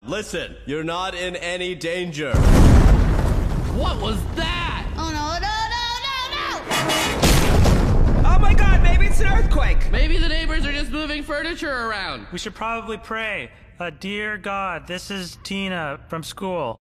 Listen, you're not in any danger. What was that? Oh no, no, no, no, no! Oh my god, maybe it's an earthquake! Maybe the neighbors are just moving furniture around. We should probably pray. Dear God, this is Tina from school.